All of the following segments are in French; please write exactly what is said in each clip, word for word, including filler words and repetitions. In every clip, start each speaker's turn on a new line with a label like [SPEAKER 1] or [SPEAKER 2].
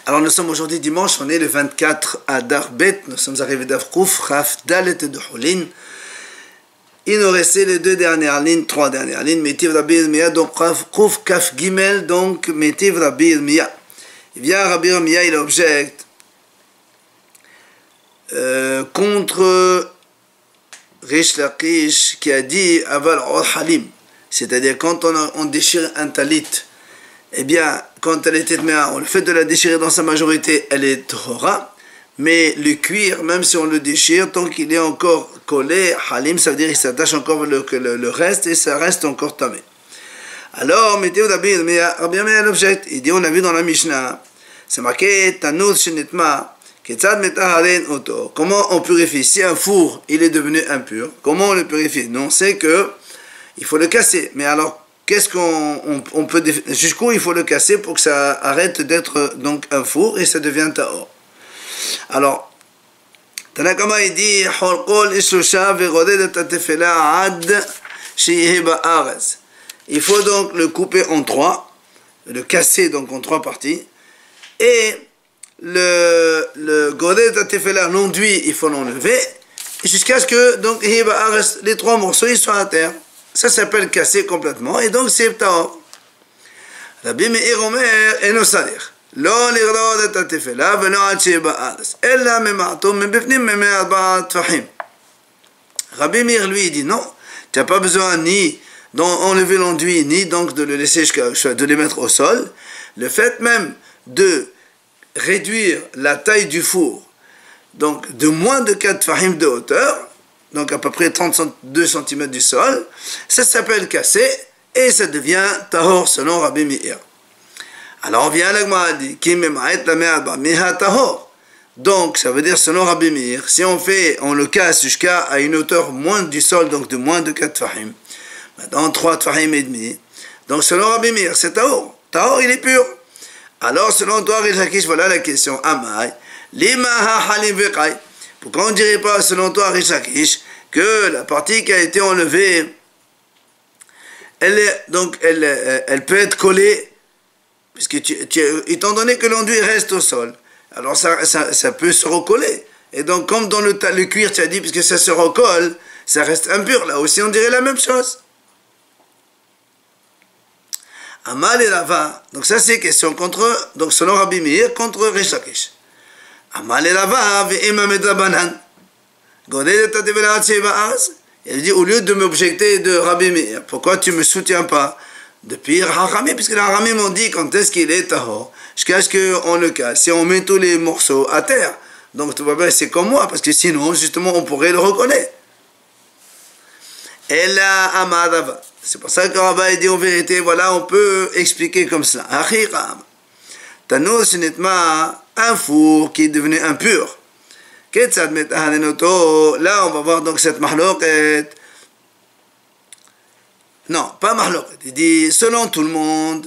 [SPEAKER 1] Alors nous sommes aujourd'hui dimanche, on est le vingt-quatre Adar Bet, nous sommes arrivés d'Avkouf, Raf, Dalet et de Houlin. Il nous restait les deux dernières lignes, trois dernières lignes, Métiv Rabbi Irmia, donc Kouf, Kaf, Gimel, donc Métiv Rabbi Irmia. Il vient Rabbi Irmia, il objecte euh, contre Rish Lakish qui a dit Aval Or Halim, c'est-à-dire quand on, a, on déchire un talit, eh bien, quand elle était tméa, le fait de la déchirer dans sa majorité, elle est Torah, mais le cuir, même si on le déchire, tant qu'il est encore collé, halim, ça veut dire qu'il s'attache encore le, le, le reste, et ça reste encore tamé. Alors, mettez-vous d'abord, mais Rabbi Irmia l'objecte, il dit, on a vu dans la Mishnah, c'est marqué, Tanouz shenitma, ketzad metaharen oto. Comment on purifie? Si un four, il est devenu impur, comment on le purifie? Non, c'est que, il faut le casser, mais alors, qu'est-ce qu'on on, on peut jusqu'où il faut le casser pour que ça arrête d'être donc un four et ça devient tahor. Alors, Tanakama il dit il faut donc le couper en trois, le casser donc en trois parties, et le le godet atefela l'enduit il faut l'enlever jusqu'à ce que donc les trois morceaux ils soient à terre. Ça s'appelle casser complètement, et donc c'est tahor. Rabbi Meir omer eno salir. לא לראות את התפלה ולא עד שיהיה בארץ, אלא ממעטו מבפנים ממי ארבעה טפחים. Rabbi Meir lui dit non, tu n'as pas besoin ni d'enlever l'enduit, ni donc de le laisser jusqu'à, de les mettre au sol. Le fait même de réduire la taille du four, donc de moins de quatre tfahim de hauteur, donc à peu près trente-deux centimètres du sol, ça s'appelle casser, et ça devient tahor selon Rabbi Meir. Alors on vient à l'Agma, dit, donc ça veut dire selon Rabbi Meir, si on fait, on le casse jusqu'à à une hauteur moins du sol, donc de moins de quatre tfahim, maintenant trois tfahim et demi, donc selon Rabbi Meir, c'est tahor, tahor il est pur. Alors selon toi, Rish Lakish, voilà la question, Amai, lima ha halim veqai. Pourquoi on ne dirait pas, selon toi, Rish Lakish, que la partie qui a été enlevée, elle, est, donc, elle, elle peut être collée, puisque tu, tu, étant donné que l'enduit reste au sol, alors ça, ça, ça peut se recoller. Et donc, comme dans le, le cuir, tu as dit, puisque ça se recolle, ça reste impur. Là aussi, on dirait la même chose. Amal et Rava, donc ça c'est question contre, donc selon Rabbi Meir, contre Rish Lakish. Amal et Rava, ve'ema medrabanan. Il dit, au lieu de m'objecter de Rabbi Meir, pourquoi tu ne me soutiens pas depuis Hachamim, puisque les Hachamim m'ont dit quand est-ce qu'il est tahor, jusqu'à ce qu'on le casse, si on met tous les morceaux à terre. Donc tout va bien, c'est comme moi, parce que sinon, justement, on pourrait le reconnaître. Et là, Amadava. C'est pour ça que Rabbi dit en vérité, voilà, on peut expliquer comme ça. Achiram. Tanou, ce n'est pas un four qui est devenu impur. Là, on va voir donc cette mahloket. Non, pas mahloket. Il dit, selon tout le monde,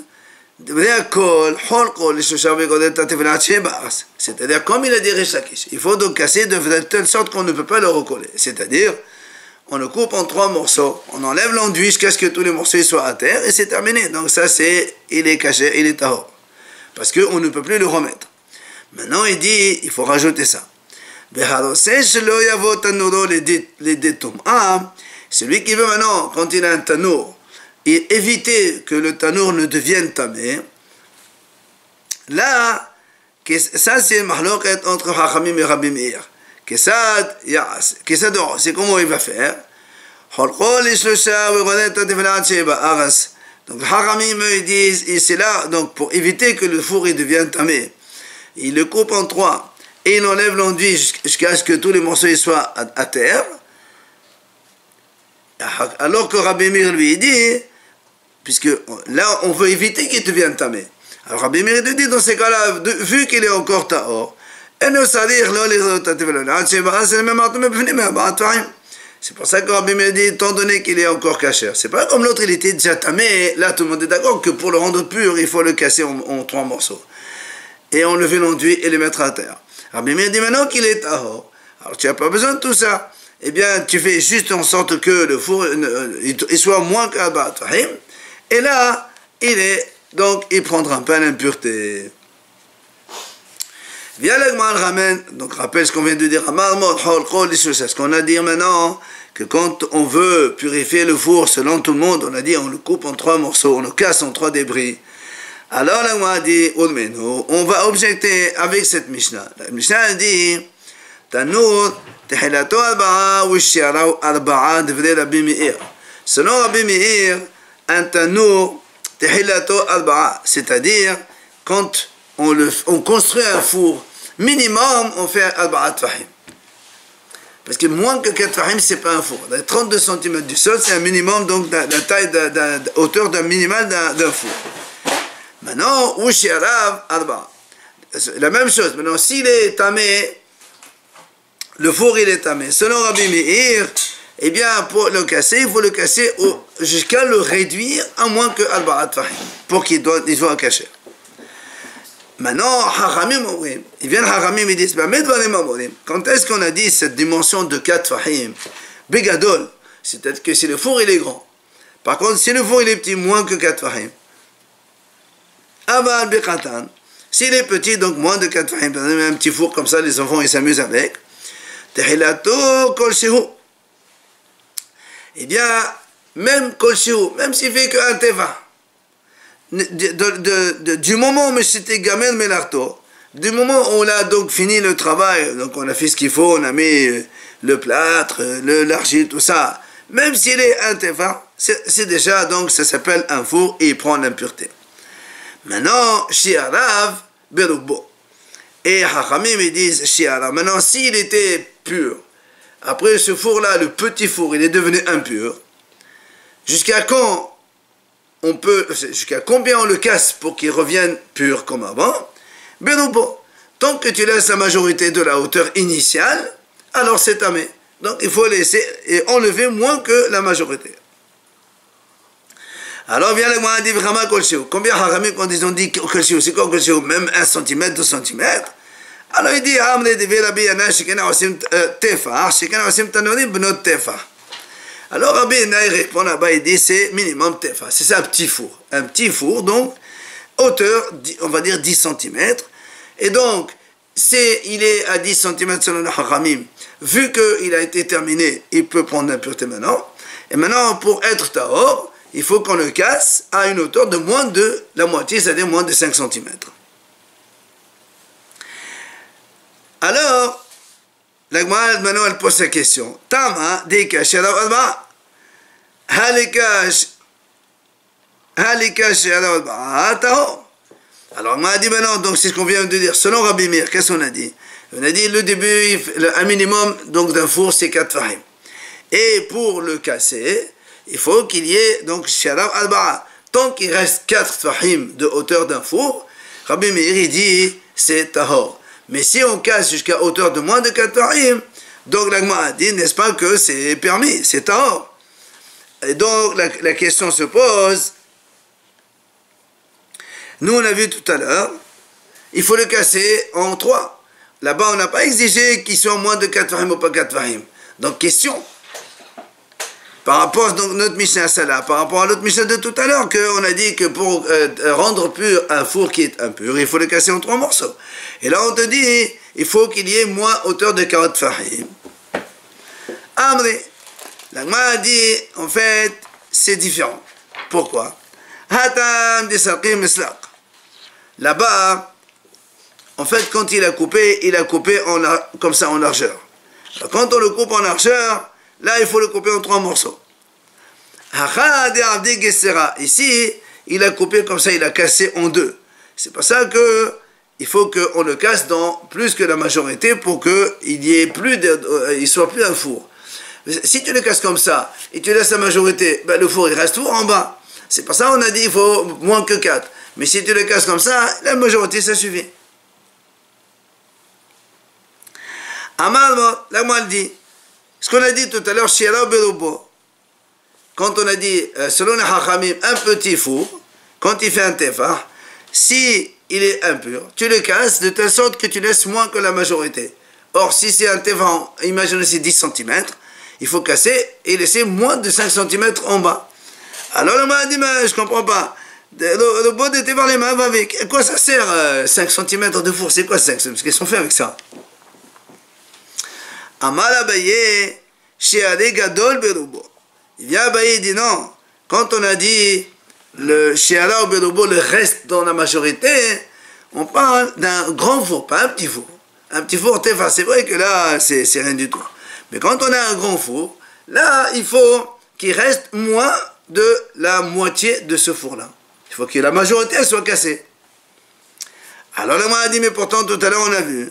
[SPEAKER 1] c'est-à-dire, comme il a dit Rish Lakish, il faut donc casser de telle sorte qu'on ne peut pas le recoller. C'est-à-dire, on le coupe en trois morceaux, on enlève l'enduit jusqu'à ce que tous les morceaux soient à terre, et c'est terminé. Donc ça, c'est, il est caché, il est tahor. Parce qu'on ne peut plus le remettre. Maintenant, il dit, il faut rajouter ça. Ah, celui qui veut maintenant, quand il a un tanour, et éviter que le tanour ne devienne tamé, là, ça c'est mahloket entre Hachamim et Rabbi Meir. Kesad, c'est comment il va faire. Donc Hachamim ils disent, et c'est là, donc pour éviter que le four il devienne tamé, il le coupe en trois. Et il enlève l'enduit jusqu'à ce que tous les morceaux soient à, à terre. Alors que Rabbi Meir lui dit, puisque là on veut éviter qu'il devienne tamé. Alors Rabbi Meir lui dit dans ces cas-là, vu qu'il est encore tahor, c'est pour ça que Rabbi Meir dit, étant donné qu'il est encore caché, c'est pas comme l'autre il était déjà tamé, là tout le monde est d'accord que pour le rendre pur, il faut le casser en, en trois morceaux. Et enlever l'enduit et le mettre à terre. Rabbi Meir dit maintenant qu'il est tahor, alors tu n'as pas besoin de tout ça. Eh bien, tu fais juste en sorte que le four il soit moins qu'Arba Tfahim, et là, il est, donc il prendra pas l'impureté. Viens l'agma le ramène, donc rappelle ce qu'on vient de dire, ce qu'on a dit maintenant, que quand on veut purifier le four selon tout le monde, on a dit on le coupe en trois morceaux, on le casse en trois débris. Alors l'agma a dit, on va objecter avec cette Mishnah. La Mishnah a dit, Tanour, Tehilato Arba'a, Wishara Arba'a, devrait Rabbi Meir. Selon Rabbi Meir, un Tanour, Tehilato Arba'a, c'est-à-dire quand on, le, on construit un four, minimum on fait Arba'a Tfahim. Parce que moins que quatre Tfahim, c'est pas un four. trente-deux centimètres du sol, c'est un minimum, donc la taille, de, de, de, hauteur d'un minimal d'un four. Maintenant, Wishara Arba'a. La même chose. Maintenant, s'il est tamé, le four il est tamé. Selon Rabbi Meir, eh bien, pour le casser, il faut le casser jusqu'à le réduire à moins que Arba'a Tfahim, pour qu'il soit caché. Maintenant, Haramim, ils viennent Haramim, ils disent, quand est-ce qu'on a dit cette dimension de quatre Fahim, Begadol, c'est-à-dire que si le four il est grand. Par contre, si le four il est petit, moins que quatre Fahim. Aval Bekatan, s'il est petit, donc moins de quatre Fahim, un petit four comme ça, les enfants ils s'amusent avec. Tehilato Kol Shehu. Eh bien, même Kol Shehu, même s'il fait qu'un Teva, De, de, de, de, du moment où c'était Gamel Melarto, du moment où on a donc fini le travail, donc on a fait ce qu'il faut, on a mis le plâtre, l'argile, tout ça, même s'il est un tefa, c'est déjà, donc ça s'appelle un four et il prend l'impureté. Maintenant, Shiarav Berubo. Et Hachamim ils disent Shiarav. Maintenant, s'il était pur, après ce four-là, le petit four, il est devenu impur, jusqu'à quand on peut, jusqu'à combien on le casse pour qu'il revienne pur comme avant? Berubo. Tant que tu laisses la majorité de la hauteur initiale, alors c'est tamé. Donc il faut laisser et enlever moins que la majorité. Alors vient le moyen dit vraiment kolshéou. Combien haramim quand ils ont dit kolshéou? C'est quoi kolshéou? Même un centimètre, deux centimètres. Alors il dit amne de verabi yana shikena osim tefa, shikena osim tanorim benot tefa. Alors Rabbi Naï répond là-bas, il dit c'est minimum tefa. C'est ça un petit four. Un petit four, donc hauteur, on va dire dix centimètres. Et donc, c'est, il est à dix centimètres selon le haramim. Vu qu'il a été terminé, il peut prendre l'impureté maintenant. Et maintenant, pour être tahor, il faut qu'on le casse à une hauteur de moins de la moitié, c'est-à-dire moins de cinq centimètres. Alors, la Gemara maintenant elle pose la question. Tama dekash shalav alba. Halikash halikash shalav alba tahor. Alors on m'a dit maintenant, donc c'est ce qu'on vient de dire. Selon Rabbi Meir, qu'est-ce qu'on a dit? On a dit le début, un minimum donc d'un four c'est quatre fahim. Et pour le casser, il faut qu'il y ait donc shalav alba. Tant qu'il reste quatre fahim de hauteur d'un four, Rabbi Meir il dit c'est tahor. Mais si on casse jusqu'à hauteur de moins de quatre fahim, donc la Gemara a dit, n'est-ce pas, que c'est permis, c'est tahor. Et donc la, la question se pose, nous on a vu tout à l'heure, il faut le casser en trois. Là-bas on n'a pas exigé qu'il soit moins de quatre fahim ou pas quatre fahim. Donc question, par rapport à notre Mishnah Salah, par rapport à l'autre Mishnah de tout à l'heure, qu'on a dit que pour euh, rendre pur un four qui est impur, il faut le casser en trois morceaux. Et là on te dit, il faut qu'il y ait moins hauteur de quarante fahim. Amri, la Gemara a dit, en fait, c'est différent. Pourquoi? Hatam disaqim mislaq. Là-bas, en fait, quand il a coupé, il a coupé en, comme ça en largeur. Alors, quand on le coupe en largeur, là, il faut le couper en trois morceaux. Ici, il a coupé comme ça, il a cassé en deux. C'est pour ça que il faut qu'on le casse dans plus que la majorité pour qu'il y ait plus de, euh, il soit plus un four. Si tu le casses comme ça et tu laisses la majorité, ben le four il reste toujours en bas. C'est pour ça qu'on a dit il faut moins que quatre. Mais si tu le casses comme ça, la majorité ça suffit. Amar, la mal dit. Ce qu'on a dit tout à l'heure, quand on a dit, selon les Hachamim, un petit four, quand il fait un tefa, si il est impur, tu le casses de telle sorte que tu laisses moins que la majorité. Or, si c'est un tefa, imaginez c'est dix centimètres, il faut casser et laisser moins de cinq centimètres en bas. Alors le m'a dit, mais je ne comprends pas. Le, le bois était par les mains avec. À quoi ça sert euh, cinq centimètres de four? C'est quoi cinq? Parce qu'ils sont faits avec ça. Amar Abaye, Sheare Gadol Berubo. Il vient Abaye, il dit non. Quand on a dit le Sheara ou Berubo, le reste dans la majorité, on parle d'un grand four, pas un petit four. Un petit four, c'est vrai que là, c'est rien du tout. Mais quand on a un grand four, là, il faut qu'il reste moins de la moitié de ce four-là. Il faut que la majorité soit cassée. Alors le a dit, mais pourtant tout à l'heure on a vu.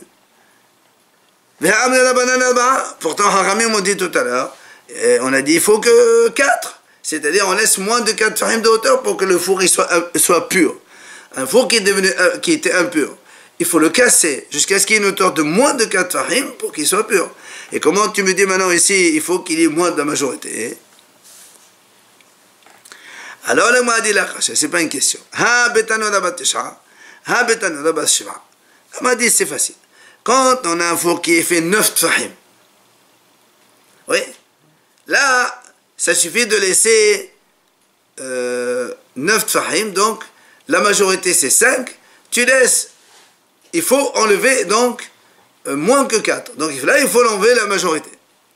[SPEAKER 1] Pourtant Haramim m'ont dit tout à l'heure, on a dit il faut que quatre. C'est-à-dire on laisse moins de quatre farim de hauteur pour que le four il soit, soit pur. Un four qui, est devenu, qui était impur, il faut le casser jusqu'à ce qu'il y ait une hauteur de moins de quatre farim pour qu'il soit pur. Et comment tu me dis maintenant ici, il faut qu'il y ait moins de la majorité? Alors le m'a dit la kasha, c'est pas une question. Ha betano da batisha, ha betano da bashiva. Il m'a dit c'est facile. Quand on a un four qui est fait neuf tfahim, oui, là, ça suffit de laisser euh, neuf tfahim, donc la majorité c'est cinq, tu laisses, il faut enlever donc euh, moins que quatre. Donc là, il faut enlever la majorité.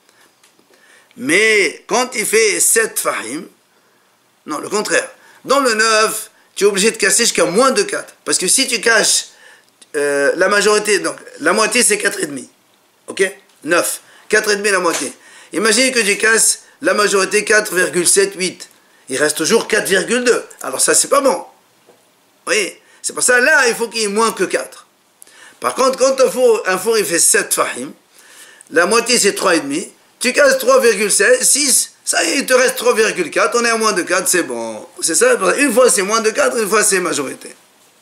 [SPEAKER 1] Mais quand il fait sept tfahim, non, le contraire. Dans le neuf, tu es obligé de casser jusqu'à moins de quatre. Parce que si tu caches euh, la majorité, donc la moitié c'est quatre virgule cinq. Ok? neuf. quatre virgule cinq la moitié. Imagine que tu casses la majorité quatre virgule sept huit. Il reste toujours quatre virgule deux. Alors ça, c'est pas bon. Oui. C'est pour ça, là, il faut qu'il y ait moins que quatre. Par contre, quand un four, un four il fait sept fahim, la moitié c'est trois virgule cinq. Tu casses trois virgule six, ça y est, il te reste trois virgule quatre, on est à moins de quatre, c'est bon. C'est ça, une fois c'est moins de quatre, une fois c'est majorité.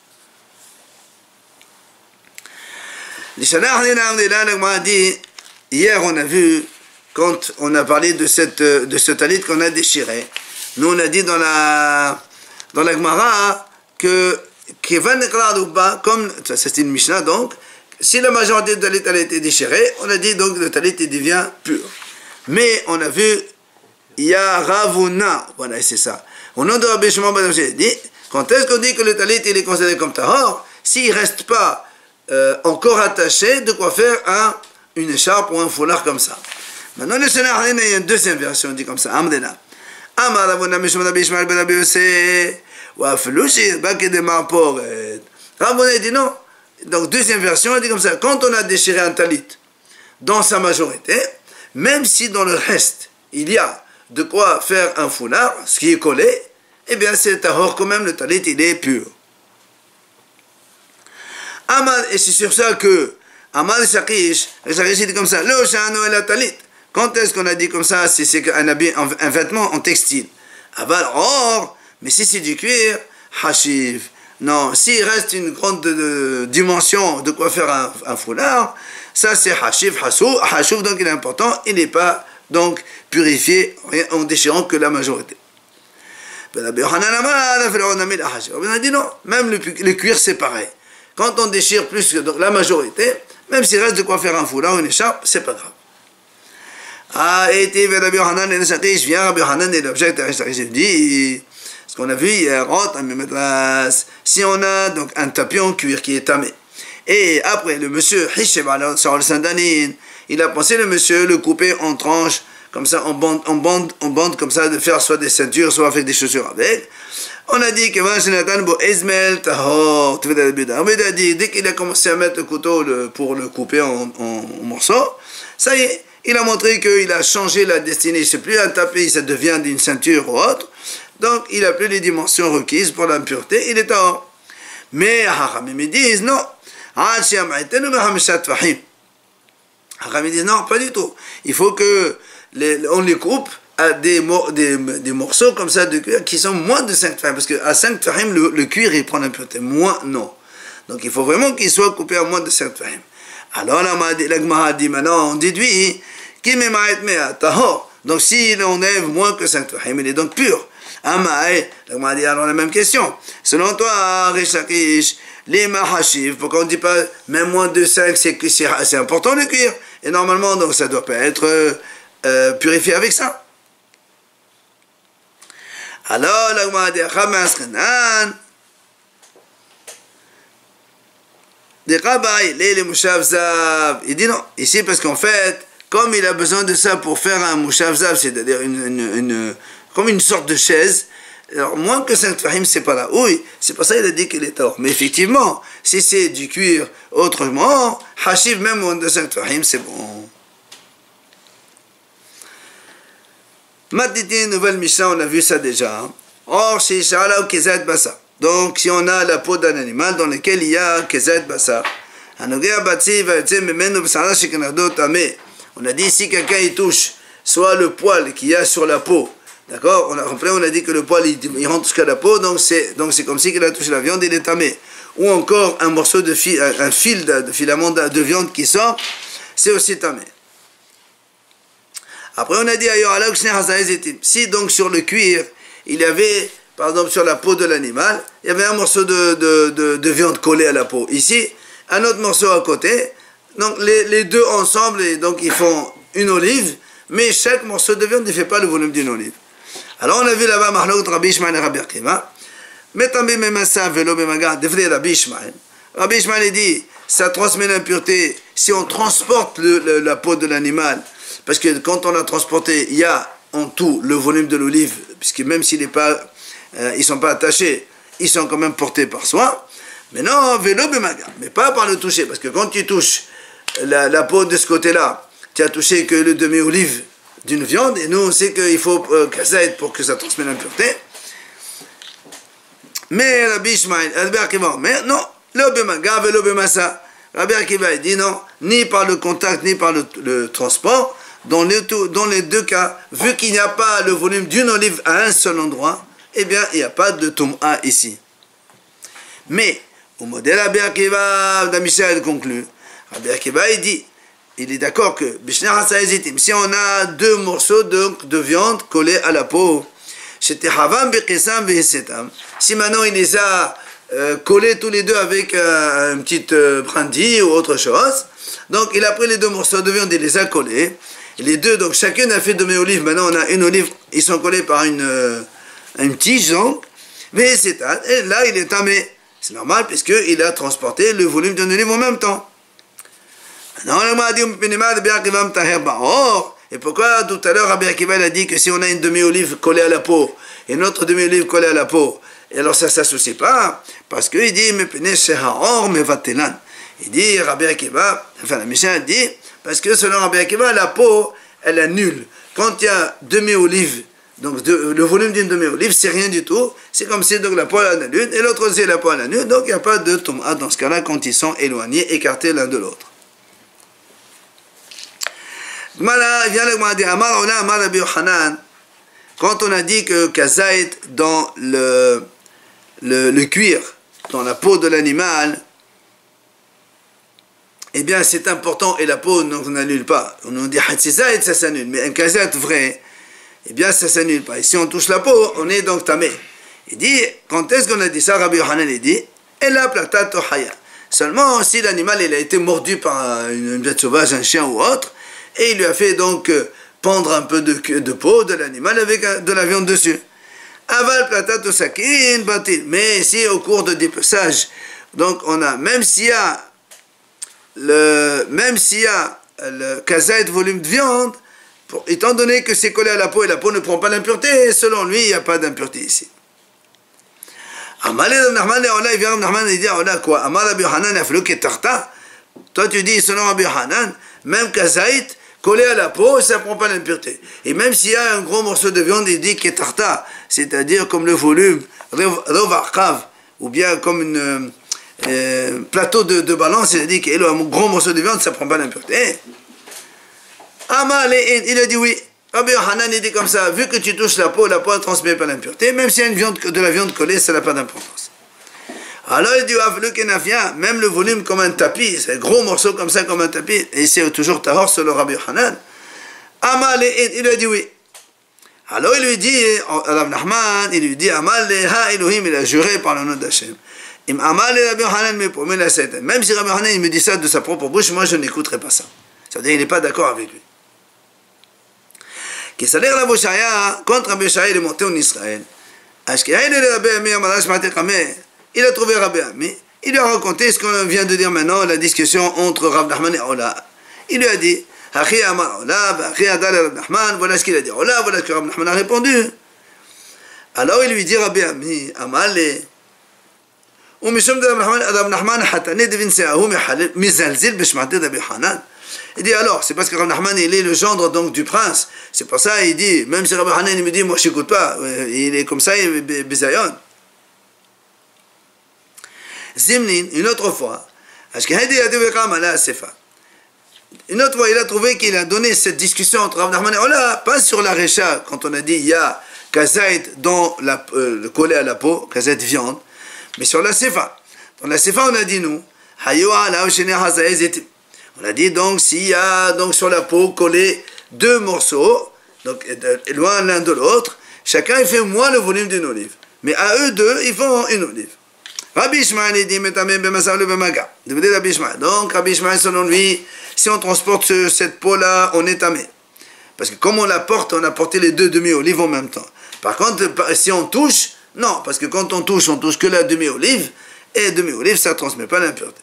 [SPEAKER 1] Hier on a vu, quand on a parlé de, cette, de ce talit qu'on a déchiré, nous on a dit dans la, dans la Gemara que, comme, ça c'est une Mishnah donc, si la majorité de talit a été déchirée, on a dit donc le talit il devient pur. Mais on a vu, il y a Ravuna, voilà, c'est ça. Au nom de Rabbi Shimon ben Yochai, dit, quand est-ce qu'on dit que le talit il est considéré comme tahor? S'il ne reste pas euh, encore attaché, de quoi faire un, une écharpe ou un foulard comme ça. Maintenant, le Sénat, il y a une deuxième version, on dit comme ça, Amdena. Amar Ravuna Mishmon Rabbi Ishmael ben Rabbi Yossé, ou Aflushi, Baki de Marporet. Ravuna dit non. Donc, deuxième version, on dit comme ça, quand on a déchiré un talit dans sa majorité, même si dans le reste, il y a de quoi faire un foulard, ce qui est collé, eh bien c'est tahor quand même, le talit, il est pur. Amal, et c'est sur ça que Amal Shakish, le Shakish dit comme ça, le Shano et la talit. Quand est-ce qu'on a dit comme ça, si c'est un habit, un vêtement en textile? Aval, or, mais si c'est du cuir, hashiv. Non, s'il reste une grande de, de, dimension de quoi faire un, un foulard, ça c'est hashif, hasou, hashouf, donc il est important, il n'est pas donc purifié en déchirant que la majorité. On a dit non, même le, le cuir c'est pareil. Quand on déchire plus que donc, la majorité, même s'il reste de quoi faire un foulard ou une écharpe, c'est pas grave. Ah, et Rabbi Yochanan et le Shakish, vient Rabbi Yochanan et l'objet de Shakish dit, ce qu'on a vu hier, si on a donc un tapis en cuir qui est tamé, et après le monsieur il a pensé le monsieur le couper en tranches, comme ça, en bande, en bande, en bande, comme ça, de faire soit des ceintures, soit avec des chaussures avec. On a dit que on a dit, dès qu'il a commencé à mettre le couteau le, pour le couper en, en, en morceaux, ça y est, il a montré qu'il a changé la destinée. C'est plus un tapis, ça devient d'une ceinture ou autre. Donc, il n'a plus les dimensions requises pour l'impureté, il est hors. Mais, Haramim disent non. Haramim disent non, pas du tout. Il faut que les, on les coupe à des, des, des morceaux comme ça de cuir qui sont moins de cinq tfahim. Parce qu'à cinq tfahim, le, le cuir, il prend l'impureté. Moins, non. Donc, il faut vraiment qu'il soit coupé à moins de cinq tfahim. Alors, la Gemara dit maintenant, on déduit, qui me ma'et mea tahor. Donc, s'il enlève moins que cinq tfahim, il est donc pur. Amaï, on m'a dit alors la même question. Selon toi, Rishakish, les mahashiv, pourquoi on ne dit pas même moins de cinq, c'est important le cuir. Et normalement, donc ça ne doit pas être euh, purifié avec ça. Alors, la Gemara dit, Chamaskenan, des Rabaï, les Mouchav Zav. Il dit non, ici parce qu'en fait, comme il a besoin de ça pour faire un Mouchav Zav, c'est-à-dire une, une, une, comme une sorte de chaise, alors moins que cinq Tfahim, c'est pas là. Oui, c'est pour ça qu'il a dit qu'il est tort. Mais effectivement, si c'est du cuir autrement, Hashiv même moins de cinq Tfahim, c'est bon. Maintenant, nouvelle Mishnah, on a vu ça déjà. Or, chez Shala ou Kezat Bassa. Donc, si on a la peau d'un animal dans lequel il y a Kezat Bassa, on a dit si quelqu'un il touche soit le poil qu'il y a sur la peau, d'accord, on a compris, on a dit que le poil il, il rentre jusqu'à la peau, donc c'est donc c'est comme si il a touché la viande, il est tamé. Ou encore un morceau de fil, un, un fil de, de filament de, de viande qui sort, c'est aussi tamé. Après on a dit ailleurs, si donc sur le cuir, il y avait, par exemple sur la peau de l'animal, il y avait un morceau de, de, de, de viande collé à la peau. Ici, un autre morceau à côté, donc les, les deux ensemble, et donc ils font une olive, mais chaque morceau de viande ne fait pas le volume d'une olive. Alors on a vu là-bas, Mahlok Rabbi Ishmael et Rabbi Akiva, Metambe Memassa Velo Bemaga, Devre Rabbi Ishmael. Rabbi Ishmael dit, ça transmet l'impureté si on transporte le, le, la peau de l'animal, parce que quand on l'a transporté, il y a en tout le volume de l'olive, puisque même s'ils ne euh, sont pas attachés, ils sont quand même portés par soi. Mais non, Velo Bemaga, mais pas par le toucher, parce que quand tu touches la, la peau de ce côté-là, tu as touché que le demi-olive d'une viande, et nous on sait qu'il faut euh, que ça aide pour que ça transmette l'impureté. Mais Rabbi Ishmael, Rabbi Akiva, mais non, l'obemaga, l'obemassa. Rabbi Akiva dit non, ni par le contact, ni par le, le transport. Dans les, dans les deux cas, vu qu'il n'y a pas le volume d'une olive à un seul endroit, eh bien, il n'y a pas de Tum'a ici. Mais, au modèle Rabbi Akiva, Damisha conclut, Rabbi Akiva, il dit, il est d'accord que si on a deux morceaux de, de viande collés à la peau, si maintenant il les a euh, collés tous les deux avec euh, une petite euh, brindille ou autre chose, donc il a pris les deux morceaux de viande et les a collés, et les deux, donc chacune a fait demi-olive, maintenant on a une olive, ils sont collés par une, euh, une tige, donc, et là il est tamé, c'est normal puisqu'il a transporté le volume d'une olive en même temps. Non, et pourquoi tout à l'heure Rabbi Akiva a dit que si on a une demi-olive collée à la peau et une autre demi-olive collée à la peau, et alors ça ne s'associe pas, parce qu'il dit il dit Rabbi Akiva, enfin la Mishnah dit, parce que selon Rabbi Akiva, la peau elle annule. Quand il y a demi-olive, donc de, le volume d'une demi-olive, c'est rien du tout, c'est comme si donc la peau elle annule, et l'autre aussi la peau elle annule, donc il n'y a pas de tom'a dans ce cas-là quand ils sont éloignés, écartés l'un de l'autre. Quand on a dit que Kazait dans le, le, le cuir, dans la peau de l'animal, eh bien c'est important et la peau on n'annule pas. On nous dit Hatzizait, ça s'annule, mais un Kazait vrai, eh bien ça s'annule pas. Et si on touche la peau, on est donc tamé. Il dit, quand est-ce qu'on a dit ça, Rabbi Yochanan il dit, et la platato haya. Seulement si l'animal il a été mordu par une bête sauvage, un chien ou autre, et il lui a fait donc pendre un peu de, de peau de l'animal avec de la viande dessus. Aval platato sakin batil. Mais si au cours de dépeçage, donc on a, même s'il y a le, même s'il y a le kazait volume de viande, pour, étant donné que c'est collé à la peau et la peau ne prend pas l'impureté, selon lui il n'y a pas d'impureté ici. Amalé Nahman il vient Nahman il dit quoi? Amal Rabbi Yochanan aflu ke tarta. Toi tu dis selon Rabbi Yochanan, même kazait collé à la peau, ça ne prend pas l'impureté. Et même s'il y a un gros morceau de viande, il dit qu'il est tarta, c'est-à-dire comme le volume, ou bien comme un euh, plateau de, de balance, il a dit qu'il a un gros morceau de viande, ça ne prend pas l'impureté. Amal, il a dit oui. Rabbi Yochanan, il dit comme ça, vu que tu touches la peau, la peau ne transmet pas l'impureté, même s'il y a une viande, de la viande collée, ça n'a pas d'importance. Alors il dit, même le volume comme un tapis, c'est un gros morceau comme ça, comme un tapis, et c'est toujours tahor sur le Rabbi Yochanan. Amal, il a dit oui. Alors il lui dit, Rav Nachman, il lui dit, Amal ha Elohim, il a juré par le nom d'Hachem. Même si Rabbi Yochanan il me dit ça de sa propre bouche, moi je n'écouterai pas ça. C'est-à-dire il n'est pas d'accord avec lui. Quand Rabbi Shaya est monté en Israël, Il a trouvé Rabbi Ami, il lui a raconté ce qu'on vient de dire maintenant, la discussion entre Rav Nachman et Ola. Il lui a dit, voilà ce qu'il a dit Ola, voilà ce que Rav Nachman a répondu. Alors il lui dit Rabbi Ami, Amale, il dit alors, c'est parce que Rav Nachman il est le gendre donc du prince. C'est pour ça il dit, même si Rabbi Hanan il me dit, moi je n'écoute pas, il est comme ça, il est bisayon. Zimnin, une autre fois, une autre fois il a trouvé qu'il a donné cette discussion entre Rav Nachman et Ola, pas sur la recha, quand on a dit il y a kazaït dans la, euh, le collé à la peau, kazaït viande, mais sur la sefa. Dans la sefa on a dit nous, on a dit donc s'il y a donc sur la peau collé deux morceaux, donc loin l'un de l'autre, chacun il fait moins le volume d'une olive. Mais à eux deux, ils font une olive. Rabbi Ishmael dit metamem b'masar le b'maga. Donc Rabbi Ishmael selon lui, si on transporte ce, cette peau là, on est tamé. Parce que comme on la porte, on a porté les deux demi-olives en même temps. Par contre, si on touche, non, parce que quand on touche, on touche que la demi-olive, et demi-olive, ça ne transmet pas l'impureté.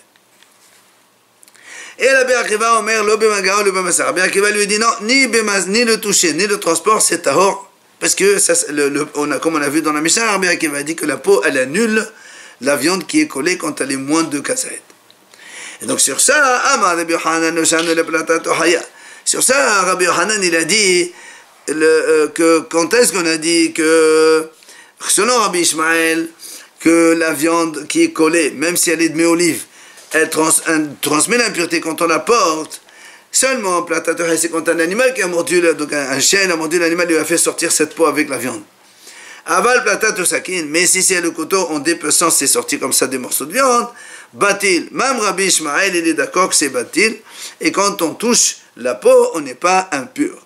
[SPEAKER 1] Et Rabbi Akiva Omer, lo b'maga ou le b'masar. Rabbi Akiva lui dit non, ni, ni le toucher, ni le transport, c'est tahor. Parce que, ça, le, le, on a, comme on a vu dans la Mishnah, Rabbi Akiva dit que la peau, elle annule la viande qui est collée quand elle est moins de kazaït. Et donc sur ça, Amar Rabbi Yochanan le platato haya. Sur ça, Rabbi Yochanan il a dit le, euh, que quand est-ce qu'on a dit que selon Rabbi Ishmael que la viande qui est collée, même si elle est de olive, elle, trans, elle transmet l'impureté quand on la porte. Seulement platato haya, c'est quand un animal qui a mordu, donc un, un chien a mordu l'animal, lui a fait sortir cette peau avec la viande. Aval platato sakin, mais si c'est le couteau en dépeçant, c'est sorti comme ça des morceaux de viande. Batil, même Rabbi Ishmael, il est d'accord que c'est batil, et quand on touche la peau, on n'est pas impur.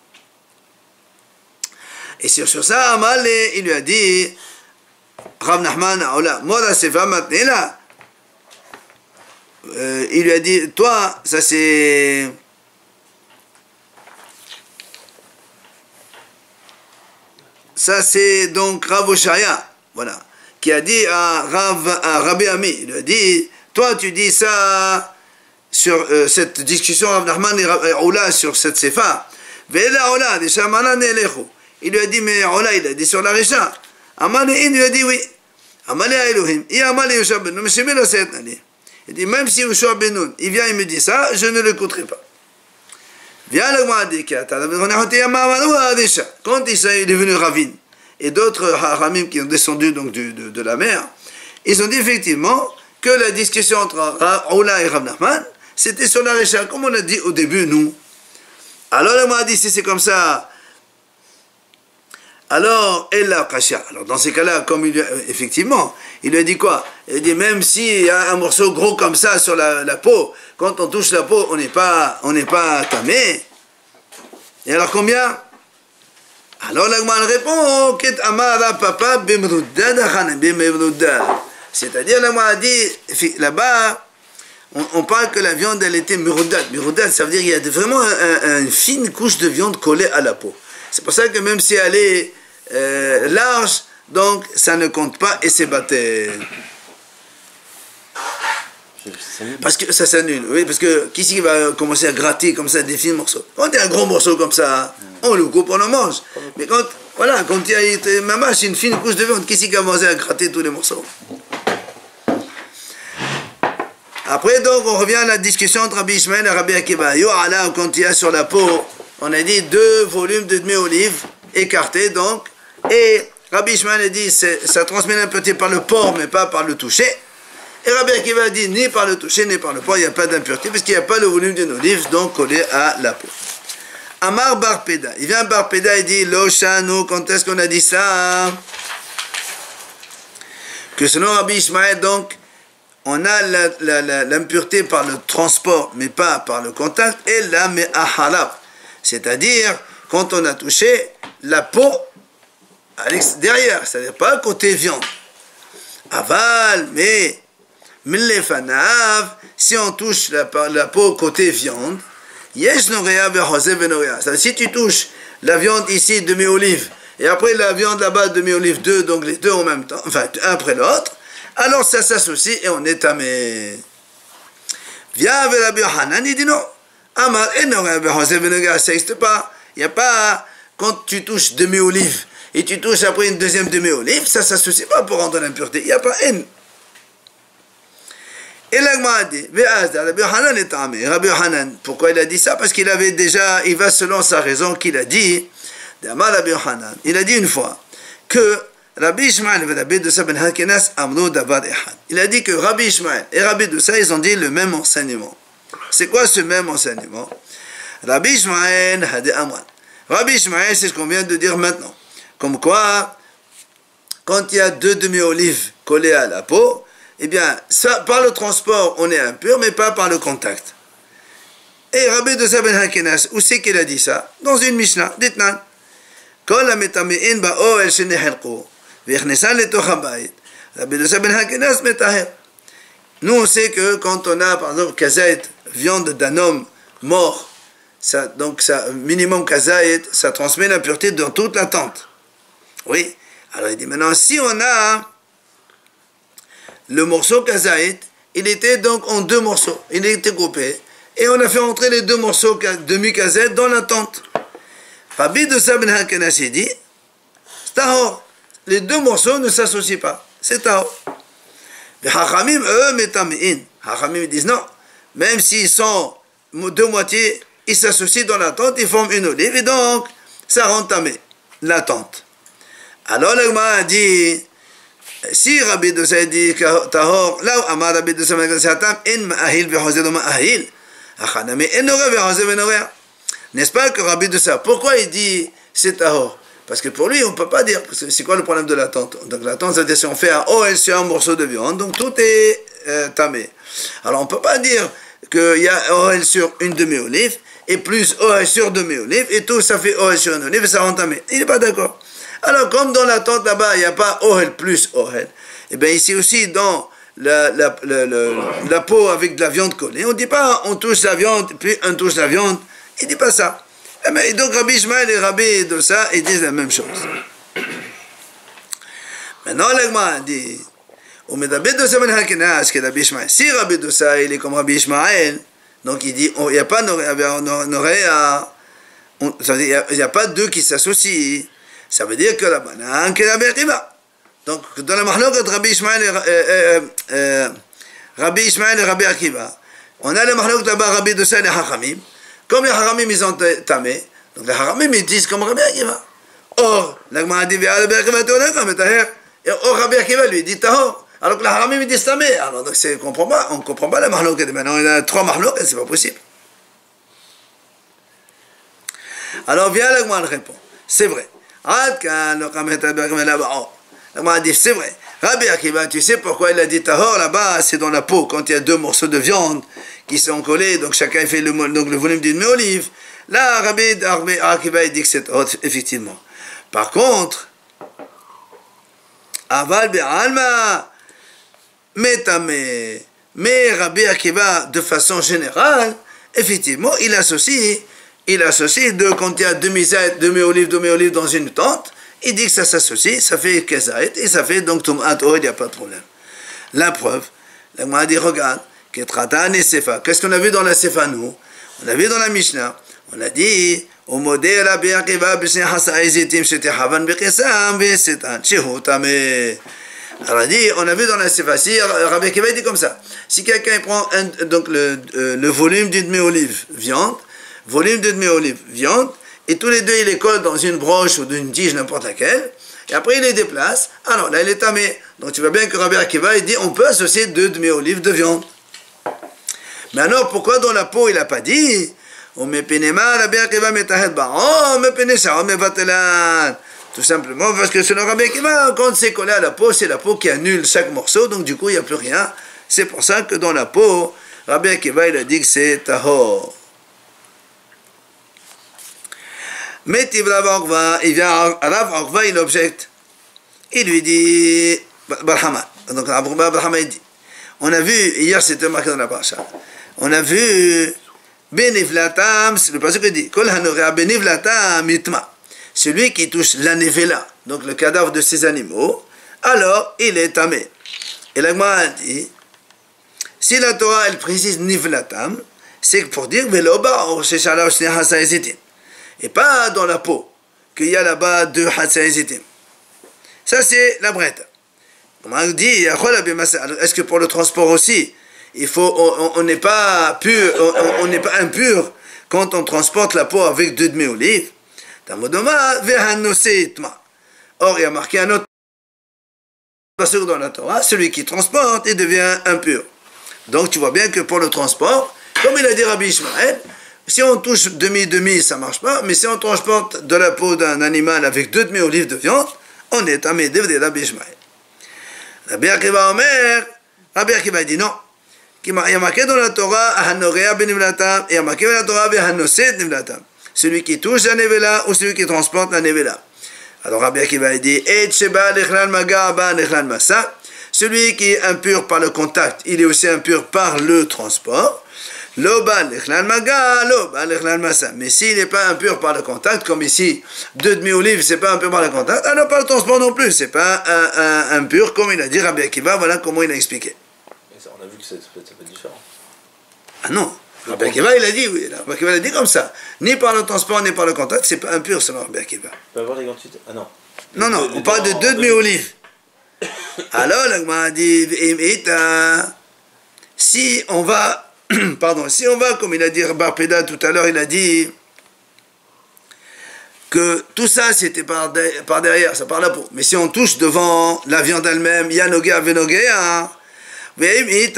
[SPEAKER 1] Et sur, sur ça, Amal, il lui a dit, Rav Nachman, Moda Sefa Matnela, il lui a dit, toi, ça c'est... Ça c'est donc Rav Oshaya, voilà, qui a dit à, Rav, à Rabbi Ami, il a dit, toi tu dis ça sur euh, cette discussion Rav Nachman et Ola sur cette sefa. Ve'ela Ola, déjà Manan Elechu. Il lui a dit, mais Ola, il a dit sur la Recha. Amale il lui a dit oui. Amale Elohim. Il Amale Yoshua Ben Nun, mais c'est bien la cette année. Il dit, même si Yoshua Ben Nun, il vient et me dit ça, je ne l'écouterai pas. Viens le mois des quatre. Quand il est devenu ravine, et d'autres haramim qui ont descendu donc du, de, de la mer, ils ont dit effectivement que la discussion entre Ola et Rav Nachman, c'était sur la Recha, comme on a dit au début, nous. Alors le mois dit, si c'est comme ça, alors, Ella Kasha. Alors dans ces cas-là, comme il lui a, effectivement, il lui a dit quoi? Il a dit, même s'il y a un morceau gros comme ça sur la, la peau, quand on touche la peau, on n'est pas, on n'est pas tamé. Et alors combien? Alors l'Agman répond, Ket Amara Papa Bimruddad Bimruddad. C'est-à-dire, l'Agman a dit, là-bas, on, on parle que la viande, elle était muruddad. Muruddad, ça veut dire qu'il y a vraiment un, un, une fine couche de viande collée à la peau. C'est pour ça que même si elle est euh, large, donc ça ne compte pas et c'est batté. Parce que ça s'annule, oui, parce que qui c'est qui va commencer à gratter comme ça des fines morceaux? Quand il y a un gros morceau comme ça, on le coupe, on le mange. Mais quand, voilà, quand il y a ma mâche, une fine couche de viande, qui c'est qui va commencer à gratter tous les morceaux? Après, donc, on revient à la discussion entre Rabbi Ishmael et Rabbi Akiva. Yo, Allah, quand il y a sur la peau, on a dit deux volumes de demi-olive écartés, donc, et Rabbi Ishmael a dit, ça transmet l'impureté par le port, mais pas par le toucher. Et Rabbi Akiva a dit, ni par le toucher, ni par le port, il n'y a pas d'impureté, parce qu'il n'y a pas le volume d'une olive, donc collé à la peau. Amar Bar Peda, il vient Bar Peda, il dit, Lo Shanu, quand est-ce qu'on a dit ça? Que selon Rabbi Ishmael, donc, on a l'impureté par le transport, mais pas par le contact, et la me'ahalab. C'est-à-dire, quand on a touché la peau à l'extérieur, c'est-à-dire pas côté viande. Aval, mais millefanav, si on touche la, la peau côté viande, yesh norea ve'hoseh ve'norea. Si tu touches la viande ici, demi-olive, et après la viande là-bas, demi-olive, deux, donc les deux en même temps, enfin, un après l'autre, alors ça s'associe et on est tamé. Viens vers Rabbi Yochanan, il dit non. Amar, et non, Rabbi Yochanan, ça n'existe pas. Il n'y a pas, quand tu touches demi-olive, et tu touches après une deuxième demi-olive, ça ne s'associe pas pour rendre l'impureté. Il n'y a pas N. Et l'Agma a dit, Rabbi Yochanan est tamé. Rabbi Yochanan, pourquoi il a dit ça? Parce qu'il avait déjà, il va selon sa raison qu'il a dit, Rabbi Yochanan, il a dit une fois que Rabbi Ishmael et Rabbi Dossa ben Hakenas amno davar echad. Il a dit que Rabbi Ishmael et Rabbi Dossa, ils ont dit le même enseignement. C'est quoi ce même enseignement? Rabbi Ishmael hadi amran. Rabbi Ishmael, c'est ce qu'on vient de dire maintenant. Comme quoi, quand il y a deux demi-olives collées à la peau, eh bien, ça, par le transport, on est impur, mais pas par le contact. Et Rabbi Dossa ben Hakenas, où c'est qu'il a dit ça? Dans une Mishnah, dites-nous. Quand la metamein ba oel shenehelko. Nous on sait que quand on a par exemple kazaït, viande d'un homme mort, ça, donc ça, minimum kazaït, ça transmet l'impureté dans toute la tente. Oui. Alors il dit maintenant si on a le morceau kazaït, il était donc en deux morceaux, il était coupé, et on a fait entrer les deux morceaux demi-kazaït dans la tente. Rabbi Dossa ben Hakenas dit, tahor. Les deux morceaux ne s'associent pas. C'est tahor. Les Hachamim, eux, metamein. Hachamim disent non. Même s'ils sont deux moitiés, ils s'associent dans la tente, ils forment une olive, et donc, ça rend tamé, la tente. Alors, le Gemara a dit, si Rabbi Dossa dit tahor, là où Amar Rabbi Dossa ben Hakenas, in ma'ahil v'chozeh lo ma'ahil. Hachanami, en noreh v'chozeh v'noreh. N'est-ce pas que Rabbi Dossa, pourquoi il dit c'est tahor? Parce que pour lui, on ne peut pas dire, c'est quoi le problème de la tente? Donc la tente, c'est-à-dire si on fait un oel sur un morceau de viande, donc tout est euh, tamé. Alors on ne peut pas dire qu'il y a oel sur une demi-olive, et plus oel sur demi-olive, et tout ça fait oel sur une olive, et ça rend tamé. Il n'est pas d'accord. Alors comme dans la tente là-bas, il n'y a pas oel plus oel, et bien ici aussi, dans la, la, la, la, la peau avec de la viande collée, on ne dit pas on touche la viande, puis on touche la viande, il ne dit pas ça. Et donc Rabbi Ishmael et Rabbi Dossa, ils disent la même chose. Maintenant, l'Agma dit, Rabbi Dossa ben Hakenas, que Rabbi Ishmael, si Rabbi Dossa, il est comme Rabbi Ishmael, donc il dit, il n'y a pas Noréa, il n'y a pas deux qui s'associent. Ça veut dire que la banane, que Rabbi Akiva. Donc, dans la mahlokat Rabbi Ishmael et euh, euh, Rabbi Ishmael et Rabbi Akiva, on a le mahlokat là-bas Rabbi Dossa et les Hachamim. Comme les Haramim, ils ont tamé, donc les Haramim, ils disent comme Rabbi Akiva. Or, l'Agma a dit, Rabbi Akiva, tu es comme tahir. Et or, Rabbi Akiva, lui, dit tahor. Alors que les Haramim, ils disent tamé. Alors, donc, on ne comprend pas, on ne comprend pas la mahlouk. Maintenant, il y a trois mahlouk, c'est pas possible. Alors, viens, l'Agma répond. C'est vrai. L'Agma a dit, c'est vrai. Rabbi Akiva, tu sais pourquoi il a dit tahor là-bas? C'est dans la peau, quand il y a deux morceaux de viande qui sont collés, donc chacun fait le, donc le volume d'une olive. Là, Rabbi Akiva il dit que c'est tahor, effectivement. Par contre, aval be'alma metame, mais Rabbi Akiva, de façon générale, effectivement, il associe, il associe de, quand il y a demi-olive, demi-olive dans une tente, il dit que ça s'associe, ça fait kezaït, et ça fait donc tumat oed, il n'y a pas de problème. La preuve, la Gemara dit, regarde, qu'est-ce qu'on a vu dans la Sefa, nous? On a vu dans la Mishnah, on a dit, au modèle Rabbi Akiva, b'snei hasai zitim, shetechavan b'kesam, v'setan, shehu tameh. Alors, dit, on a vu dans la Sefa, si Rabbi Akiva dit comme ça, si quelqu'un prend un, donc le, euh, le volume d'une demi-olive viande, volume d'une demi-olive viande, et tous les deux, il les colle dans une broche ou d'une tige, n'importe laquelle, et après il les déplace, alors là il est tamé. Donc tu vois bien que Rabbi Akiva, il dit, on peut associer deux demi-olives de viande. Mais alors, pourquoi dans la peau, il n'a pas dit, on me pénéma, Rabbi Akiva metahed ba, oh, me pénécha, on me vatelan. Tout simplement parce que selon Rabbi Akiva, quand c'est collé à la peau, c'est la peau qui annule chaque morceau, donc du coup, il n'y a plus rien. C'est pour ça que dans la peau, Rabbi Akiva, il a dit que c'est tahor. Mais Rav Orva, il vient, Rav Orva, il objecte. Il lui dit, Barhama. Donc Rav Barhama, il dit, on a vu, hier c'était marqué dans la paracha, on a vu, Benivlatam, le passage qui dit, Kol hanorea benivlatam itma. celui qui touche la nevela, donc le cadavre de ces animaux, alors il est tamé. Et la Gemara dit, si la Torah elle précise nivlatam, c'est pour dire veloba ou sheshalav shne hasayezitim, et pas dans la peau qu'il y a là-bas deux hasayezitim. Ça c'est la brette. On dit, est-ce que pour le transport aussi, il faut, on n'est pas pur, on n'est pas impur quand on transporte la peau avec deux demi-olives. Or, il y a marqué un autre passage dans la Torah, celui qui transporte, il devient impur. Donc, tu vois bien que pour le transport, comme il a dit Rabbi Ishmael, si on touche demi-demi, ça ne marche pas, mais si on transporte de la peau d'un animal avec deux demi-olives de viande, on est à Médev de Rabbi Ishmael. Rabbi Akiva Omer, Rabbi Akiva dit non. Il y a marqué dans la Torah, il y a marqué dans la Torah, celui qui touche la nevela ou celui qui transporte la nevela. Alors Rabbi Akiva dit, celui qui est impur par le contact, il est aussi impur par le transport. Mais s'il n'est pas impur par le contact, comme ici, deux demi-olives, c'est pas impur par le contact, alors pas le transport non plus, c'est pas un, un, impur, comme il a dit Rabbi Akiva, voilà comment il a expliqué.
[SPEAKER 2] On a vu que ça peut être différent.
[SPEAKER 1] Ah non, Rabbi Akiva il a dit, oui, Rabbi Akiva il a dit comme ça, ni par le transport, ni par le contact, c'est pas impur selon Rabbi Akiva.
[SPEAKER 2] On peut avoir les quantités. Ah non.
[SPEAKER 1] Non, non, on parle de deux demi-olives. Alors, l'Agma a dit, si on va, pardon, si on va, comme il a dit Bar Peda tout à l'heure, il a dit que tout ça c'était par, de, par derrière, ça par la peau. Mais si on touche devant la viande elle-même, Yanogea Venogea, mais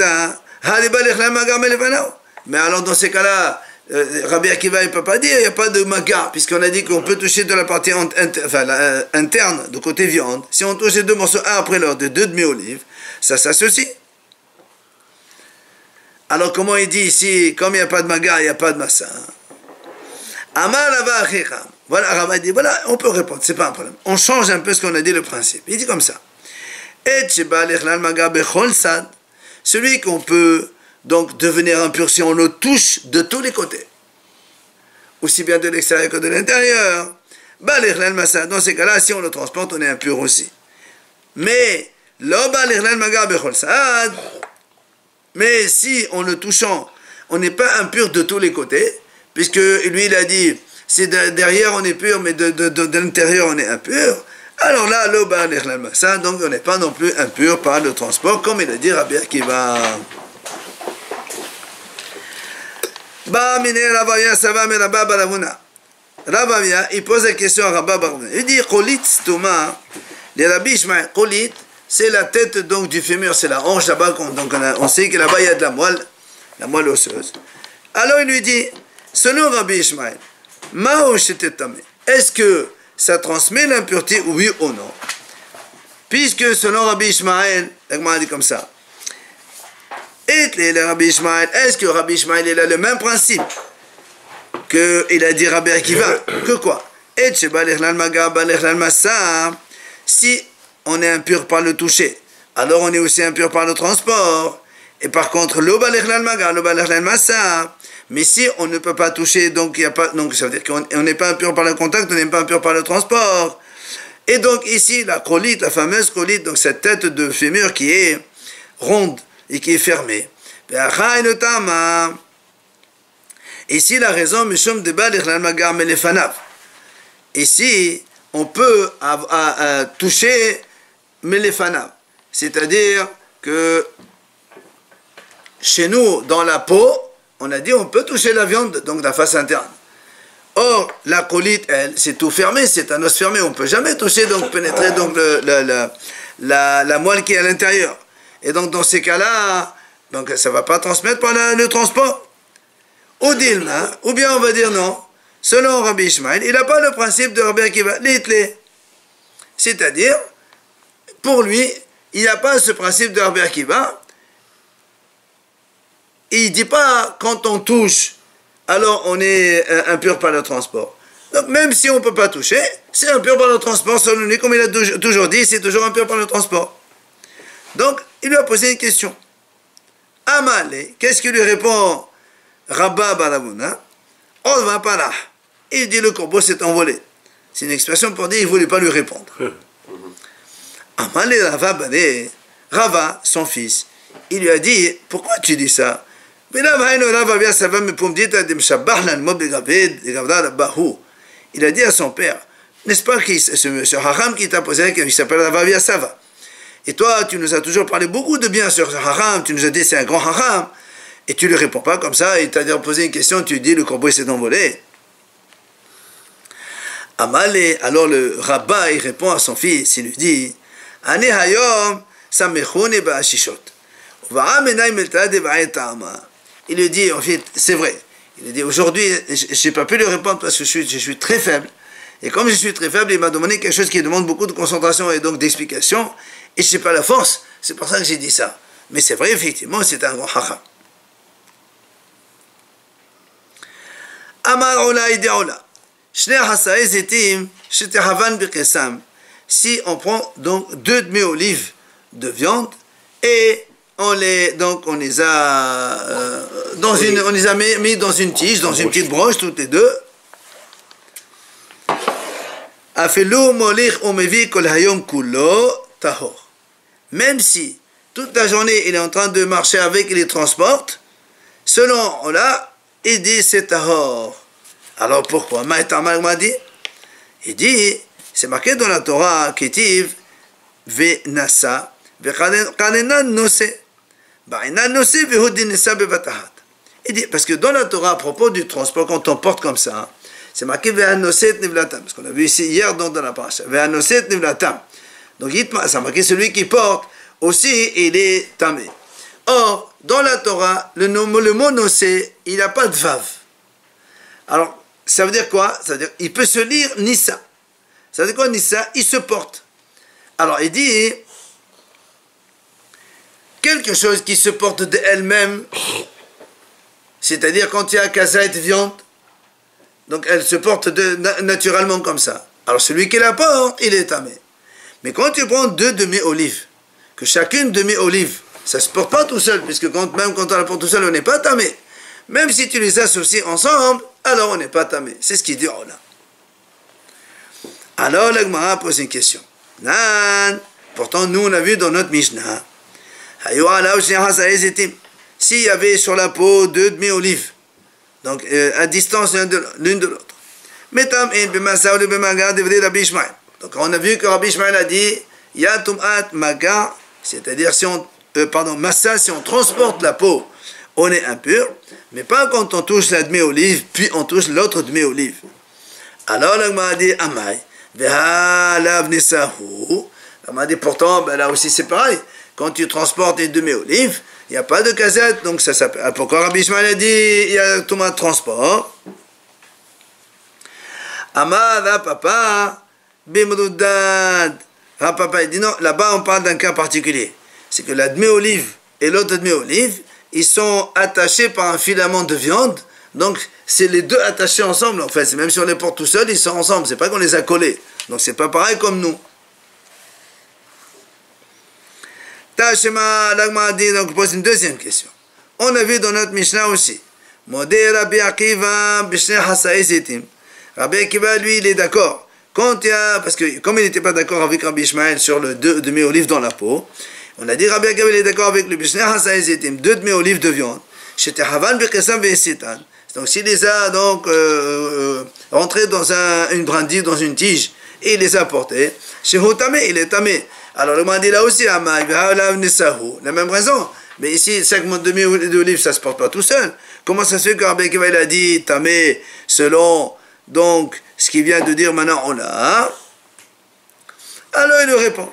[SPEAKER 1] alors dans ces cas-là, euh, Rabbi Akiva ne peut pas dire, il n'y a pas de maga, puisqu'on a dit qu'on peut toucher de la partie inter, enfin, la, euh, interne, de côté viande. Si on touche les deux morceaux, un après l'autre, de deux demi-olives, ça s'associe. Alors comment il dit ici, comme il n'y a pas de maga, il n'y a pas de massa. Voilà, Rabbi dit, voilà, on peut répondre, c'est pas un problème. On change un peu ce qu'on a dit, le principe. Il dit comme ça. Celui qu'on peut donc devenir impur si on le touche de tous les côtés, aussi bien de l'extérieur que de l'intérieur. Dans ces cas-là, si on le transporte, on est impur aussi. Mais, mais si en le touchant, on n'est pas impur de tous les côtés, puisque lui il a dit, c'est de, derrière on est pur, mais de, de, de, de l'intérieur on est impur. Alors là, donc on n'est pas non plus impur par le transport, comme il a dit Rabbi Akiva. Ravavia, il pose la question à Rabba Baravuna. Il dit, Cholit Stoma, les Rabbi Ishmael, Cholit, c'est la tête donc du fémur, c'est la hanche là-bas, donc on, a, on sait que là-bas il y a de la moelle, la moelle osseuse. Alors il lui dit, selon Rabbi Ishmael, est-ce que ça transmet l'impureté, oui ou non? Puisque selon Rabbi Ishmael, la dit comme ça, et le Rabbi Ishmael, est-ce que Rabbi Ishmael il a le même principe que il a dit Rabbi Akiva, que quoi? Et si on est impur par le toucher, alors on est aussi impur par le transport. Et par contre, mais si on ne peut pas toucher, donc il y a pas, donc ça veut dire qu'on n'est pas impur par le contact, on n'est pas impur par le transport. Et donc ici, la cholite, la fameuse cholite, donc cette tête de fémur qui est ronde et qui est fermée. Ici, la raison, ici, on peut à, à, à toucher melefanav, c'est-à-dire que chez nous, dans la peau, on a dit on peut toucher la viande, donc la face interne. Or, la colite, elle, c'est tout fermé, c'est un os fermé, on ne peut jamais toucher, donc pénétrer donc le, le, le, la, la moelle qui est à l'intérieur. Et donc, dans ces cas-là, donc ça ne va pas transmettre par la, le transport. Ou dilma, ou bien on va dire non. Selon Rabbi Ishmael, il n'a pas le principe de Rabbi Akiva, l'itlé. C'est-à-dire, pour lui, il n'y a pas ce principe de Rabbi Akiva. Il ne dit pas, quand on touche, alors on est impur par le transport. Donc même si on ne peut pas toucher, c'est impur par le transport, selon lui, comme il a toujours dit, c'est toujours impur par le transport. Donc, il lui a posé une question. Amalé, qu'est-ce qu'il lui répond Rabba Baravuna? On va pas là. Il dit le corbeau s'est envolé. C'est une expression pour dire qu'il ne voulait pas lui répondre. Amale Rava Bane, Rava, son fils, il lui a dit, pourquoi tu dis ça? Il a dit à son père, n'est-ce pas que ce, ce haram qui t'a posé, qui s'appelle Rava Vyasava? Et toi, tu nous as toujours parlé beaucoup de bien sur ce haram, tu nous as dit c'est un grand haram, et tu ne lui réponds pas comme ça, il t'a posé une question, tu lui dis le corbeau s'est envolé. Amale, alors le rabbin, il répond à son fils, il lui dit, Ane hayom samechone ba'ashishot. Il lui dit, en fait, c'est vrai. Il lui dit, aujourd'hui, je n'ai pas pu lui répondre parce que je suis, je suis très faible. Et comme je suis très faible, il m'a demandé quelque chose qui demande beaucoup de concentration et donc d'explication. Et je n'ai pas la force. C'est pour ça que j'ai dit ça. Mais c'est vrai, effectivement, c'est un grand haram. Amar ola ide ola. Shnei hasae zetim shetehavan bekesam. Si on prend donc deux demi-olives de viande et on les, donc on les a, euh, dans une, on les a mis, mis dans une tige, dans une petite broche, toutes les deux. Même si toute la journée il est en train de marcher avec et les transporte, selon là, il dit c'est tahor. Alors pourquoi? M'a dit, il dit, c'est marqué dans la Torah, Ketiv, Ve Nasa, Ve Kanenan Nose. Il dit, parce que dans la Torah, à propos du transport, quand on porte comme ça, c'est marqué Ve'anoset Nivlatam, parce qu'on a vu ici hier dans, dans la paracha, Ve'anoset Nivlatam. Donc, ça marqué celui qui porte, aussi, il est tamé. Or, dans la Torah, le, le mot nosé, il n'a pas de vav. Alors, ça veut dire quoi? Ça veut dire, il peut se lire Nissa. Ça veut dire quoi Nissa? Il se porte. Alors, il dit, quelque chose qui se porte d'elle-même, c'est-à-dire quand il y a kazait viande, donc elle se porte de, naturellement comme ça. Alors celui qui la porte, il est tamé. Mais quand tu prends deux demi-olives, que chacune demi-olive, ça ne se porte pas tout seul, puisque quand, même quand on la porte tout seul, on n'est pas tamé. Même si tu les associes ensemble, alors on n'est pas tamé. C'est ce qu'il dit oh là. Alors la Gemara pose une question. Nan, pourtant nous on a vu dans notre Mishnah, s'il y avait sur la peau deux demi-olives, donc euh, à distance l'une de l'autre. Donc on a vu que Rabbi Ishmael a dit, Yatumat maga, c'est-à-dire si on, euh, pardon, massa, si on transporte la peau, on est impur, mais pas quand on touche la demi-olive, puis on touche l'autre demi-olive. Alors la Gemara a dit, Amai, veha lav nisahu. La Gemara a dit, pourtant, ben là aussi c'est pareil. Quand tu transportes une demi-olive, il n'y a pas de casette, donc ça s'appelle. Pourquoi Rabbi Ishmael a dit il y a tout le transport? Amada papa, bimrudad. Papa, il dit non, là-bas on parle d'un cas particulier. C'est que la demi-olive et l'autre demi-olive, ils sont attachés par un filament de viande, donc c'est les deux attachés ensemble en fait. Même si on les porte tout seuls, ils sont ensemble, c'est pas qu'on les a collés. Donc c'est pas pareil comme nous. Tashema, l'Agma dit, donc pose une deuxième question. On a vu dans notre Mishnah aussi. Modé Rabbi Akiva, Bishne Hasaï Zetim. Rabbi Akiva, lui, il est d'accord. Quand il y a, parce que comme il n'était pas d'accord avec Rabbi Ishmael sur le deux demi-olives dans la peau, on a dit Rabbi Akiva, il est d'accord avec le Bishne Hasaï Zetim, deux demi-olives de viande. C'était Havan Bekesam Vesitan. Donc s'il les a donc euh, euh, rentrés dans un, une brindille, dans une tige, et il les a portés, chez Hotamé, il est tamé. Alors le dit là aussi, la même raison. Mais ici, chaque demi-olive, ça ne se porte pas tout seul. Comment ça se fait que Rabbi Akiva il a dit tamé selon donc ce qu'il vient de dire maintenant on l'a? Alors il lui répond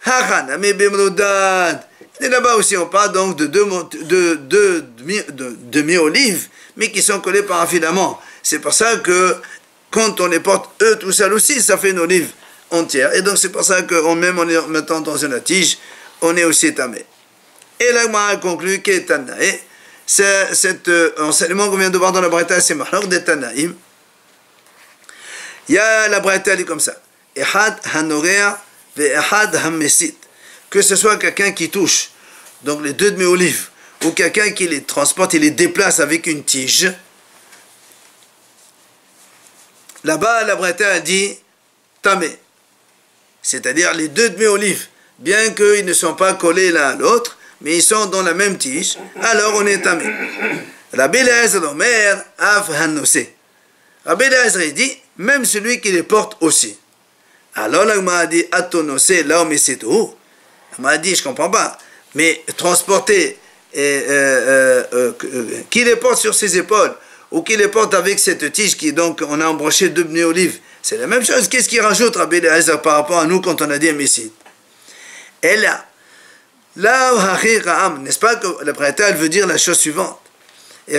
[SPEAKER 1] et là-bas aussi on parle donc de deux, de, de, de demi-olives, mais qui sont collées par un filament. C'est pour ça que quand on les porte eux tout seuls aussi, ça fait une olive entière. Et donc c'est pour ça que même en les mettant dans une tige, on est aussi tamé. Et là, moi, a conclu que Tanaï, cet euh, enseignement qu'on vient de voir dans la Braïta, c'est Mahlok de Tanaïm. Il y a la Braïta, elle est comme ça. Ehad hanorea ve ehad hamesit. Que ce soit quelqu'un qui touche, donc les deux demi-olives, ou quelqu'un qui les transporte et les déplace avec une tige. Là-bas, la Braïta a dit tamé. C'est-à-dire les deux demi-olives, bien qu'ils ne sont pas collés l'un à l'autre, mais ils sont dans la même tige, alors on est tamé. Rabbi Eliezer Omer, Av Hanosé. Rabbi Eliezer dit, même celui qui les porte aussi. Alors là, il m'a dit, Atonosé, là, mais c'est tout. Il m'a dit, je ne comprends pas, mais transporter, euh, euh, euh, euh, qui les porte sur ses épaules, ou qui les porte avec cette tige qui, donc, on a embranché deux demi-olives, c'est la même chose. Qu'est-ce qu'il rajoute, Rabbi Eliezer, par rapport à nous quand on a dit un messie? Et là, là, n'est-ce pas que la prêteur, elle veut dire la chose suivante. Donc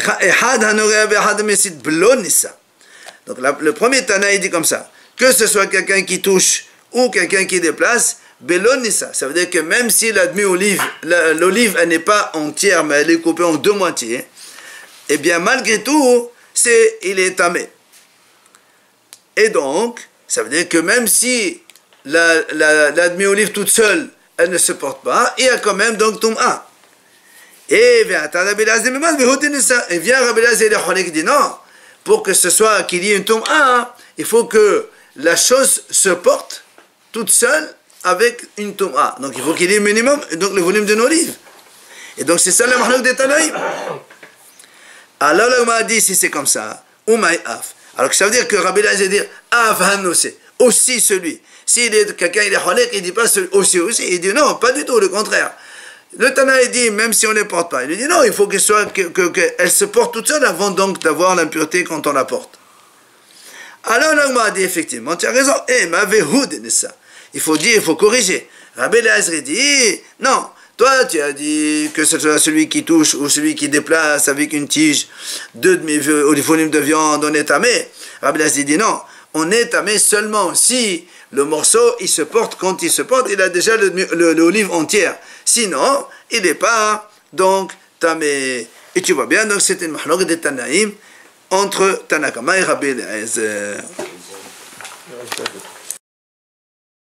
[SPEAKER 1] la, le premier Tana, il dit comme ça, que ce soit quelqu'un qui touche ou quelqu'un qui déplace, belonissa, ça veut dire que même si la demi-olive, l'olive, elle n'est pas entière, mais elle est coupée en deux moitiés, eh bien malgré tout, c'est, il est tamé. Et donc, ça veut dire que même si la, la, la demi-olive toute seule, elle ne se porte pas, il y a quand même donc Tum'a. Et vient Rabbi Eliezer qui dit non, pour que ce soit qu'il y ait une Tum'a, il faut que la chose se porte toute seule avec une Tum'a. Donc il faut qu'il y ait minimum, donc le volume d'une olive. Et donc c'est ça le mahluk des Tanaïm. Alors là, on m'a dit si c'est comme ça, Umay Af. Alors que ça veut dire que Rabbi Eliezer dit Af Hanosé, aussi celui. Si quelqu'un il est halek, il ne dit pas aussi aussi, il dit non, pas du tout, le contraire. Le Tana il dit même si on ne les porte pas, il dit non, il faut qu'elle soit que, que, que elle se porte toute seule avant donc d'avoir l'impureté quand on la porte. Alors là on m'a dit effectivement, tu as raison, eh ma vehoud de ça. Il faut dire, il faut corriger. Rabbi Eliezer dit non, toi tu as dit que ce soit celui qui touche ou celui qui déplace avec une tige, deux demi-volumes de viande, on est tamé. Rabbi Eliezer dit non, on est tamé seulement si le morceau, il se porte, quand il se porte, il a déjà l'olive entière. Sinon, il n'est pas, donc, tamé. Et tu vois bien, donc, c'est une mahlok de Tanaïm entre Tanakama et Rabbi Eliezer.